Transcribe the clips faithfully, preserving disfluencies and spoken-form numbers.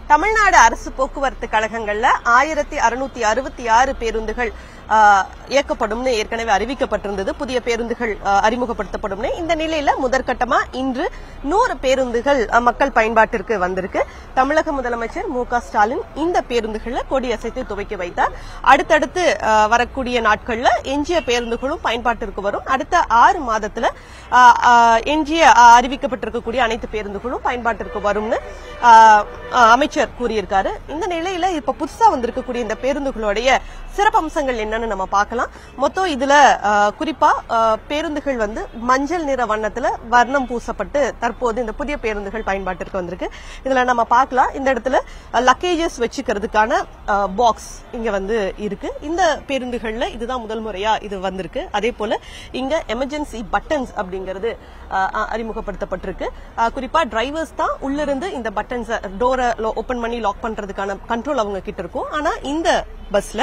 தமிழ்நாடு அரசு போக்குவரத்து கழகங்கள்ல ஆயிரத்தி அறுநூத்தி அறுபத்தி ஆறு பேருந்துகள் இயக்கப்படும் ஏற்கனவே அறிவிக்கப்பட்டிருந்தது. புதிய பேருந்துகள் அறிமுகப்படுத்தப்படும். இந்த நிலையில முதற்கட்டமா இன்று நூறு பேருந்துகள் மக்கள் பயன்பாட்டிற்கு வந்திருக்கு. தமிழக முதலமைச்சர் மு க ஸ்டாலின் இந்த பேருந்துகளை கொடியசைத்து துவக்கி வைத்தார். அடுத்தடுத்து வரக்கூடிய நாட்கள்ல எஞ்சிய பேருந்துகளும் பயன்பாட்டிற்கு வரும். அடுத்த ஆறு மாதத்துல எஞ்சிய அறிவிக்கப்பட்டிருக்கக்கூடிய அனைத்து பேருந்துகளும் பயன்பாட்டிற்கு வரும்னு அமைச்சர் கூறியிருக்காரு. இந்த நிலையில இப்ப புதுசா வந்திருக்கக்கூடிய இந்த பேருந்துகளுடைய சிறப்பம்சங்கள் என்னன்னு நம்ம பார்க்கலாம். மொத்தம் இதுல குறிப்பா பேருந்துகள் வந்து மஞ்சள் நிற வண்ணத்துல வர்ணம் பூசப்பட்டு தற்போது இந்த புதிய பேருந்துகள் பயன்பாட்டிற்கு வந்திருக்கு. இதுல நம்ம பார்க்கலாம், இந்த இடத்துல லக்கேஜஸ் வச்சுக்கிறதுக்கான பாக்ஸ் இங்க வந்து இருக்கு. இந்த பேருந்துகள்ல இதுதான் முதல் முறையா இது வந்திருக்கு. அதே போல இங்க எமர்ஜென்சி பட்டன்ஸ் அப்படிங்கிறது அறிமுகப்படுத்தப்பட்டிருக்கு. குறிப்பா டிரைவர்ஸ் தான் உள்ள இருந்து இந்த பட்டன்ஸ் டோரை ஓபன் பண்ணி லாக் பண்றதுக்கான கண்ட்ரோல் அவங்க கிட்ட இருக்கும். ஆனா இந்த பஸ்ல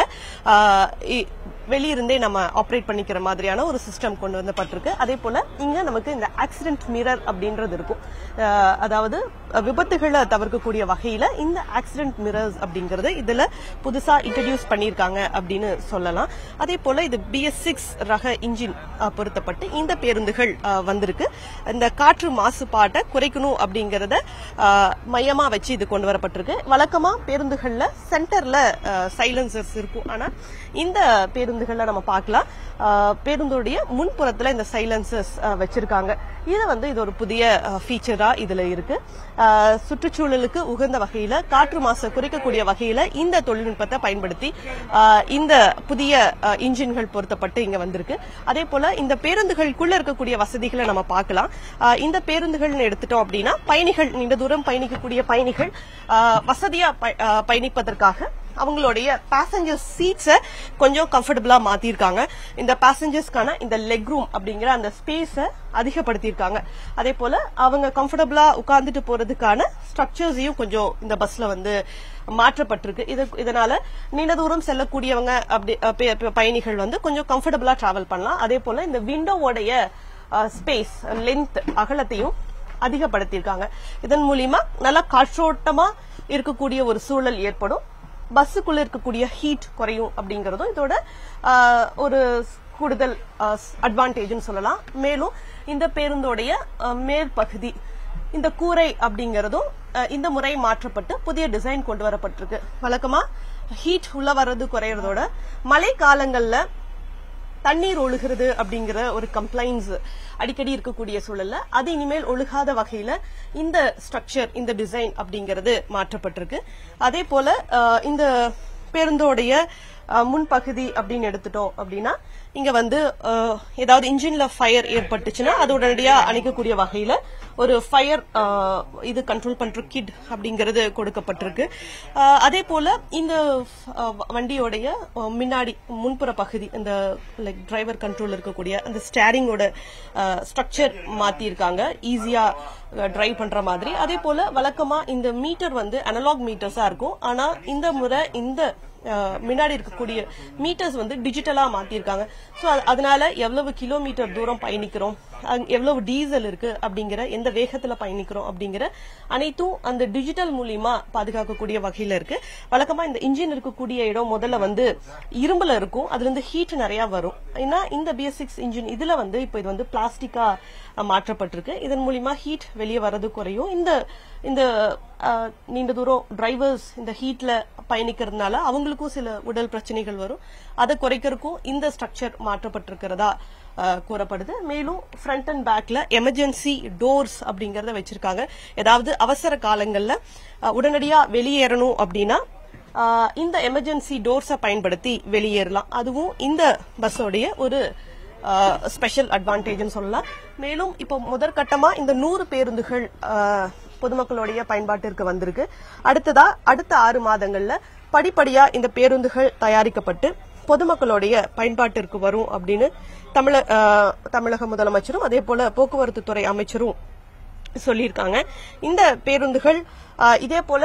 வெளியிருந்தே நம்ம ஆப்ரேட் பண்ணிக்கிற மாதிரியான ஒரு சிஸ்டம் கொண்டு வந்தப்பட்டிருக்கு. அதே போல இங்க நமக்கு இந்த ஆக்சிடென்ட் மிரர் அப்படின்றது இருக்கும். அதாவது விபத்துகளை தவிர்க்கக்கூடிய வகையில இந்த ஆக்சிடென்ட் மிரர்ஸ் அப்படிங்கறது இதுல புதுசா இன்ட்ரோடியூஸ் பண்ணிருக்காங்க அப்படின்னு சொல்லலாம். அதே போல இது பி எஸ் சிக்ஸ் ரக இன்ஜின் பொருத்தப்பட்டு இந்த பேருந்துகள் வந்திருக்கு. இந்த காற்று மாசுபாட்டை குறைக்கணும் அப்படிங்கறத மையமா வச்சு இது கொண்டு வரப்பட்டிருக்கு. வழக்கமா பேருந்துகள்ல சென்டர்ல சைலன்சர்ஸ் இருக்கும். ஆனா இந்த பேருந்துகள்ல நம்ம பார்க்கலாம், பேருந்துடைய முன்புறத்துல இந்த சைலன்சர்ஸ் வச்சிருக்காங்க. இது வந்து இது ஒரு புதிய ஃபீச்சரா இதுல இருக்கு. சுற்றுச்சூழலுக்கு உகந்த வகையில காற்று மாசு குறைக்கக்கூடிய வகையில இந்த தொழில்நுட்பத்தை பயன்படுத்தி இந்த புதிய இன்ஜின்கள் பொருத்தப்பட்டு இங்க வந்திருக்கு. அதே போல இந்த பேருந்துகளுக்குள்ள இருக்கக்கூடிய வசதிகளை நம்ம பார்க்கலாம். இந்த பேருந்துகள் எடுத்துட்டோம் அப்படின்னா பயணிகள் நீண்ட தூரம் பயணிக்கக்கூடிய பயணிகள் வசதியா பயணிப்பதற்காக அவங்களுடைய பேசஞ்சர் சீட்ஸை கொஞ்சம் கம்ஃபர்டபுளா மாத்திருக்காங்க. இந்த பேசஞ்சர்ஸ்க்கான இந்த லெக் ரூம் அப்படிங்கிற அந்த ஸ்பேஸை அதிகப்படுத்தியிருக்காங்க. அதே போல அவங்க கம்ஃபர்டபுளா உட்கார்ந்துட்டு போறதுக்கான ஸ்ட்ரக்சர்ஸையும் கொஞ்சம் இந்த பஸ்ல வந்து மாற்றப்பட்டிருக்கு. இது இதனால நீண்ட தூரம் செல்லக்கூடியவங்க அப்படி பயணிகள் வந்து கொஞ்சம் கம்ஃபர்டபுளா டிராவல் பண்ணலாம். அதே போல இந்த விண்டோவோடைய ஸ்பேஸ் லென்த் அகலத்தையும் அதிகப்படுத்தியிருக்காங்க. இதன் மூலியமா நல்லா காற்றோட்டமா இருக்கக்கூடிய ஒரு சூழல் ஏற்படும். பஸ்ஸுக்குள்ள இருக்கக்கூடிய ஹீட் குறையும் அப்படிங்கறதும் இதோட ஒரு கூடுதல் அட்வான்டேஜ் சொல்லலாம். மேலும் இந்த பேருந்தோடைய மேற்பகுதி இந்த கூரை அப்படிங்கறதும் இந்த முறை மாற்றப்பட்டு புதிய டிசைன் கொண்டு வரப்பட்டிருக்கு. வழக்கமா ஹீட் உள்ள வர்றது குறையறதோட மழை காலங்கள்ல தண்ணீர் ஒழுகிறது அப்படிங்கிற ஒரு கம்ப்ளைண்ட்ஸ் அடிக்கடி இருக்கக்கூடிய சூழல்ல அது இனிமேல் ஒழுகாத வகையில இந்த ஸ்ட்ரக்சர் இந்த டிசைன் அப்படிங்கிறது மாற்றப்பட்டிருக்கு. அதே போல இந்த பேருந்தோடைய முன்பகுதி அப்படின்னு எடுத்துட்டோம் அப்படின்னா இங்க வந்து ஏதாவது இன்ஜின்ல ஃபயர் ஏற்பட்டுச்சுன்னா அது உடனடியா அணைக்கக்கூடிய வகையில ஒரு ஃபயர் இது கண்ட்ரோல் பண்ற கிட் அப்படிங்கிறது கொடுக்கப்பட்டிருக்கு. அதே போல இந்த வண்டியோடைய முன்னாடி முன்புற பகுதி இந்த லைக் டிரைவர் கண்ட்ரோல் இருக்கக்கூடிய அந்த ஸ்டேரிங்கோட ஸ்ட்ரக்சர் மாத்தி இருக்காங்க, ஈஸியா டிரைவ் பண்ற மாதிரி. அதே போல வழக்கமா இந்த மீட்டர் வந்து அனலாக் மீட்டர்ஸா இருக்கும். ஆனா இந்த முறை இந்த முன்னாடி இருக்கக்கூடிய மீட்டர்ஸ் வந்து டிஜிட்டலா மாத்திருக்காங்க. சோ அதனால எவ்வளவு கிலோமீட்டர் தூரம் பயணிக்கிறோம், எவ்வளவு டீசல் இருக்கு அப்படிங்கிற எந்த வேகத்துல பயணிக்கிறோம் அப்படிங்கிற அனைத்தும் அந்த டிஜிட்டல் மூலியமா பாதுகாக்கக்கூடிய வகையில இருக்கு. வழக்கமா இந்த இன்ஜின் இருக்கக்கூடிய இடம் முதல்ல வந்து இரும்புல இருக்கும், அதுல இருந்து ஹீட் நிறைய வரும். ஏன்னா இந்த பி எஸ் சிக்ஸ் இன்ஜின் இதுல வந்து இப்ப இது வந்து பிளாஸ்டிக்கா மாற்றப்பட்டிருக்கு. இதன் மூலியமா ஹீட் வெளியே வர்றது குறையும். இந்த இந்த நீண்ட தூரம் டிரைவர்ஸ் இந்த ஹீட்ல பயணிக்கிறதுனால அவங்களுக்கும் சில உடல் பிரச்சனைகள் வரும். அதை குறைக்கிறதுக்கும் இந்த ஸ்ட்ரக்சர் மாற்றப்பட்டிருக்கிறதா கூறப்படுது. மேலும் ஃப்ரண்ட் அண்ட் பேக்ல எமர்ஜென்சி டோர்ஸ் அப்படிங்கறத வச்சிருக்காங்க. ஏதாவது அவசர காலங்கள்ல உடனடியா வெளியேறணும் அப்படின்னா இந்த எமர்ஜென்சி டோர்ஸை பயன்படுத்தி வெளியேறலாம். அதுவும் இந்த பஸ்ஸோடைய ஒரு ஸ்பெஷல் அட்வான்டேஜ் சொல்லலாம். மேலும் இப்போ முதற்கட்டமா இந்த நூறு பேருந்துகள் பொதுமக்களுடைய பயன்பாட்டிற்கு வந்திருக்கு. அடுத்ததா அடுத்த ஆறு மாதங்கள்ல படிப்படியா இந்த பேருந்துகள் தயாரிக்கப்பட்டு பொதுமக்களுடைய பயன்பாட்டிற்கு வரும் அப்படின்னு தமிழ தமிழக முதலமைச்சரும் அதே போல போக்குவரத்து துறை அமைச்சரும் சொல்லியிருக்காங்க. இந்த பேருந்துகள் இதே போல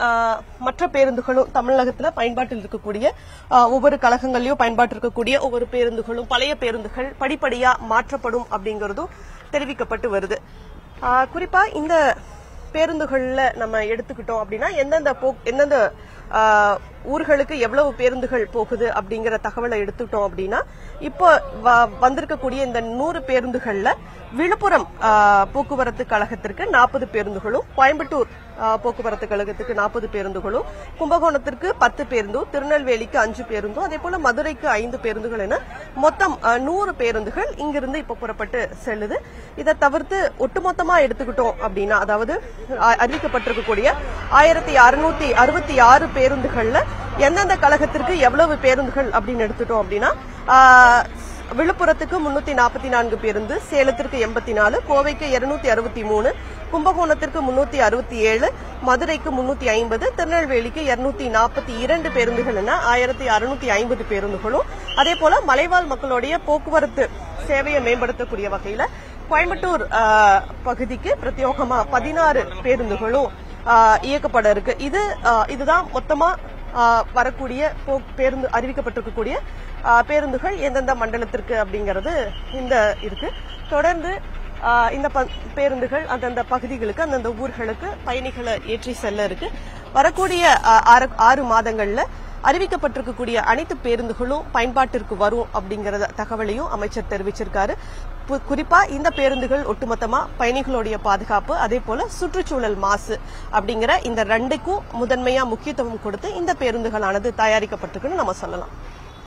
மற்ற பேருந்துகளும் தமிழகத்துல பயன்பாட்டில் இருக்கக்கூடிய ஒவ்வொரு கழகங்களையும் பயன்பாட்டில் இருக்கக்கூடிய ஒவ்வொரு பேருந்துகளும் பழைய பேருந்துகள் படிப்படியா மாற்றப்படும் அப்படிங்கறதும் தெரிவிக்கப்பட்டு வருது. குறிப்பா இந்த பேருந்துகள்ல நம்ம எடுத்துக்கிட்டோம் அப்படின்னா எந்தெந்த எந்தெந்த ஊர்களுக்கு எவ்வளவு பேருந்துகள் போகுது அப்படிங்கிற தகவலை எடுத்துட்டோம் அப்படின்னா இப்போ வந்திருக்கக்கூடிய இந்த நூறு பேருந்துகள்ல விழுப்புரம் போக்குவரத்து கழகத்திற்கு நாற்பது பேருந்துகளும், கோயம்புத்தூர் போக்குவரத்து கழகத்துக்கு நாற்பது பேருந்துகளும், கும்பகோணத்திற்கு பத்து பேருந்தும், திருநெல்வேலிக்கு அஞ்சு பேருந்தும், அதே போல மதுரைக்கு ஐந்து பேருந்துகள் என மொத்தம் நூறு பேருந்துகள் இங்கிருந்து இப்ப புறப்பட்டு செல்லுது. இதை தவிர்த்து ஒட்டுமொத்தமா எடுத்துக்கிட்டோம் அப்படின்னா, அதாவது அறிவிக்கப்பட்டிருக்கக்கூடிய ஆயிரத்தி அறுநூத்தி அறுபத்தி ஆறு பேருந்துகள்ல எந்தெந்த கழகத்திற்கு எவ்வளவு பேருந்துகள் அப்படின்னு எடுத்துட்டோம் அப்படின்னா, விழுப்புரத்துக்கு முன்னூத்தி நாற்பத்தி நான்கு பேருந்து, சேலத்திற்கு எண்பத்தி நாலு, கோவைக்கு இருநூத்தி அறுபத்தி மூணு, கும்பகோணத்திற்கு முன்னூத்தி அறுபத்தி ஏழு, மதுரைக்கு முன்னூத்தி ஐம்பது, திருநெல்வேலிக்கு இருநூத்தி நாற்பத்தி இரண்டு பேருந்துகள் என ஆயிரத்தி அறுநூத்தி ஐம்பது பேருந்துகளும், அதே போல மலைவாழ் மக்களுடைய போக்குவரத்து சேவையை மேம்படுத்தக்கூடிய வகையில கோயம்புத்தூர் பகுதிக்கு பிரத்யேகமா பதினாறு பேருந்துகளும் இயக்கப்பட இருக்கு. இது இதுதான் மொத்தமா வரக்கூடிய பேருந்து அறிவிக்கப்பட்டிருக்கக்கூடிய பேருந்துகள் எந்தெந்த மண்டலத்திற்கு அப்படிங்கிறது இந்த இருக்கு. தொடர்ந்து இந்த பேருந்துகள் அந்தந்த பகுதிகளுக்கு அந்தந்த ஊர்களுக்கு பயணிகளை ஏற்றி செல்ல இருக்கு. வரக்கூடிய ஆறு மாதங்கள்ல அறிவிக்கப்பட்டிருக்கக்கூடிய அனைத்து பேருந்துகளும் பயன்பாட்டிற்கு வரும் அப்படிங்கற தகவலையும் அமைச்சர் தெரிவிச்சிருக்காரு. குறிப்பா இந்த பேருந்துகள் ஒட்டுமொத்தமா பயணிகளுடைய பாதுகாப்பு, அதே போல சுற்றுச்சூழல் மாசு அப்படிங்கிற இந்த ரெண்டுக்கும் முதன்மையா முக்கியத்துவம் கொடுத்து இந்த பேருந்துகளானது தயாரிக்கப்பட்டிருக்குன்னு நம்ம சொல்லலாம்.